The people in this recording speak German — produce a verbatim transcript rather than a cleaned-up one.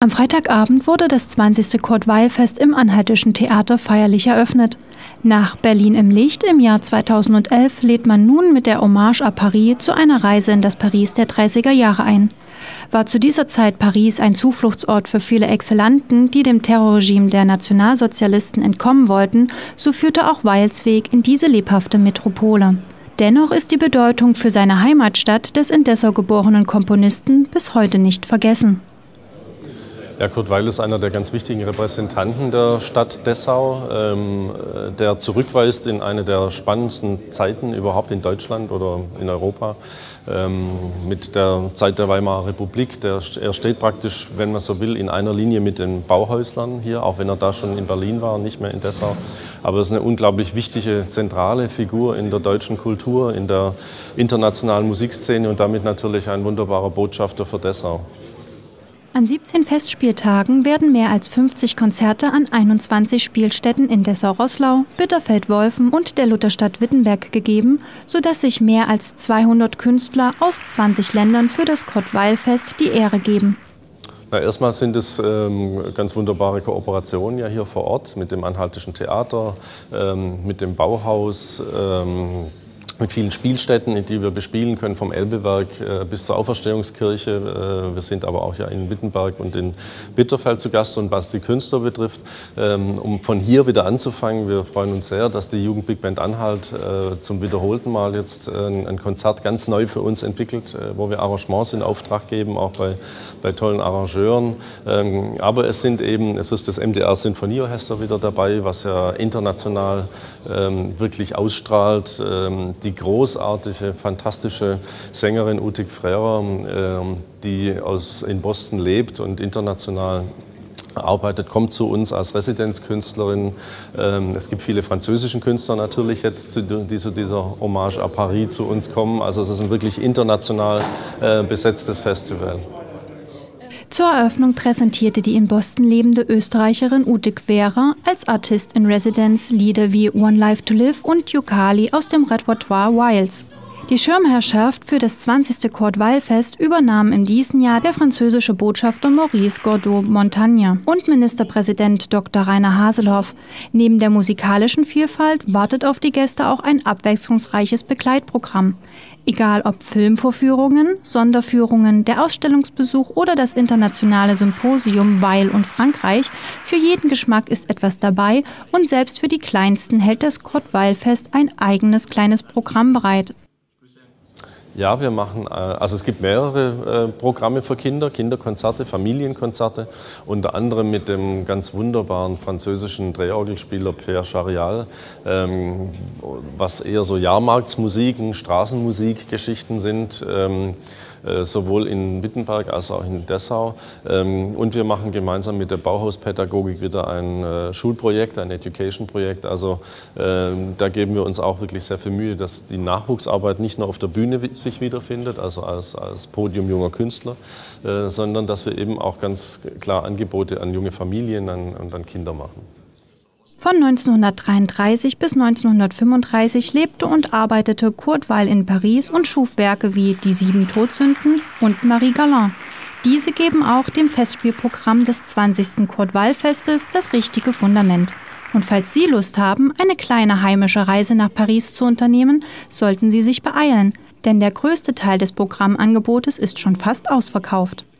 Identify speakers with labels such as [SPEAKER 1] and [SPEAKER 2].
[SPEAKER 1] Am Freitagabend wurde das zwanzigste Kurt-Weill-Fest im Anhaltischen Theater feierlich eröffnet. Nach Berlin im Licht im Jahr zweitausendelf lädt man nun mit der Hommage à Paris zu einer Reise in das Paris der dreißiger Jahre ein. War zu dieser Zeit Paris ein Zufluchtsort für viele Exilanten, die dem Terrorregime der Nationalsozialisten entkommen wollten, so führte auch Weills Weg in diese lebhafte Metropole. Dennoch ist die Bedeutung für seine Heimatstadt des in Dessau geborenen Komponisten bis heute nicht vergessen.
[SPEAKER 2] Ja, Kurt Weill ist einer der ganz wichtigen Repräsentanten der Stadt Dessau, ähm, der zurückweist in eine der spannendsten Zeiten überhaupt in Deutschland oder in Europa, ähm, mit der Zeit der Weimarer Republik. Der, er steht praktisch, wenn man so will, in einer Linie mit den Bauhäuslern hier, auch wenn er da schon in Berlin war, nicht mehr in Dessau. Aber er ist eine unglaublich wichtige, zentrale Figur in der deutschen Kultur, in der internationalen Musikszene und damit natürlich ein wunderbarer Botschafter für Dessau.
[SPEAKER 1] An siebzehn Festspieltagen werden mehr als fünfzig Konzerte an einundzwanzig Spielstätten in Dessau-Roßlau, Bitterfeld-Wolfen und der Lutherstadt Wittenberg gegeben, sodass sich mehr als zweihundert Künstler aus zwanzig Ländern für das Kurt-Weill-Fest die Ehre geben.
[SPEAKER 2] Na, erstmal sind es ähm, ganz wunderbare Kooperationen ja hier vor Ort mit dem Anhaltischen Theater, ähm, mit dem Bauhaus, ähm, mit vielen Spielstätten, die wir bespielen können, vom Elbewerk äh, bis zur Auferstehungskirche. Äh, wir sind aber auch ja in Wittenberg und in Bitterfeld zu Gast. Und was die Künstler betrifft, ähm, um von hier wieder anzufangen, wir freuen uns sehr, dass die Jugend Big Band Anhalt äh, zum wiederholten Mal jetzt äh, ein Konzert ganz neu für uns entwickelt, äh, wo wir Arrangements in Auftrag geben, auch bei, bei tollen Arrangeuren. Ähm, aber es sind eben, es ist das M D R Sinfonieorchester wieder dabei, was ja international ähm, wirklich ausstrahlt. Ähm, Die großartige, fantastische Sängerin Utik Frere, die aus, in Boston lebt und international arbeitet, kommt zu uns als Residenzkünstlerin. Es gibt viele französische Künstler natürlich jetzt, die zu dieser Hommage à Paris zu uns kommen. Also es ist ein wirklich international besetztes Festival.
[SPEAKER 1] Zur Eröffnung präsentierte die in Boston lebende Österreicherin Utik Frere als Artist in Residence Lieder wie One Life to Live und Yooka-Lee aus dem Repertoire Weills. Die Schirmherrschaft für das zwanzigste Kurt-Weill-Fest übernahm in diesem Jahr der französische Botschafter Maurice Gaudot-Montagne und Ministerpräsident Doktor Rainer Haselhoff. Neben der musikalischen Vielfalt wartet auf die Gäste auch ein abwechslungsreiches Begleitprogramm. Egal ob Filmvorführungen, Sonderführungen, der Ausstellungsbesuch oder das internationale Symposium Weill und Frankreich, für jeden Geschmack ist etwas dabei und selbst für die Kleinsten hält das Kurt-Weill-Fest ein eigenes kleines Programm bereit.
[SPEAKER 2] Ja, wir machen, also es gibt mehrere Programme für Kinder, Kinderkonzerte, Familienkonzerte, unter anderem mit dem ganz wunderbaren französischen Drehorgelspieler Pierre Charial, was eher so Jahrmarktsmusiken, Straßenmusikgeschichten sind, sowohl in Wittenberg als auch in Dessau. Und wir machen gemeinsam mit der Bauhauspädagogik wieder ein Schulprojekt, ein Education-Projekt. Also da geben wir uns auch wirklich sehr viel Mühe, dass die Nachwuchsarbeit nicht nur auf der Bühne sich wiederfindet, also als, als Podium junger Künstler, sondern dass wir eben auch ganz klar Angebote an junge Familien an, und an Kinder machen.
[SPEAKER 1] Von neunzehnhundertdreiunddreißig bis neunzehnhundertfünfunddreißig lebte und arbeitete Kurt Weill in Paris und schuf Werke wie Die sieben Todsünden und Marie Galland. Diese geben auch dem Festspielprogramm des zwanzigsten Kurt-Weill-Festes das richtige Fundament. Und falls Sie Lust haben, eine kleine heimische Reise nach Paris zu unternehmen, sollten Sie sich beeilen, denn der größte Teil des Programmangebotes ist schon fast ausverkauft.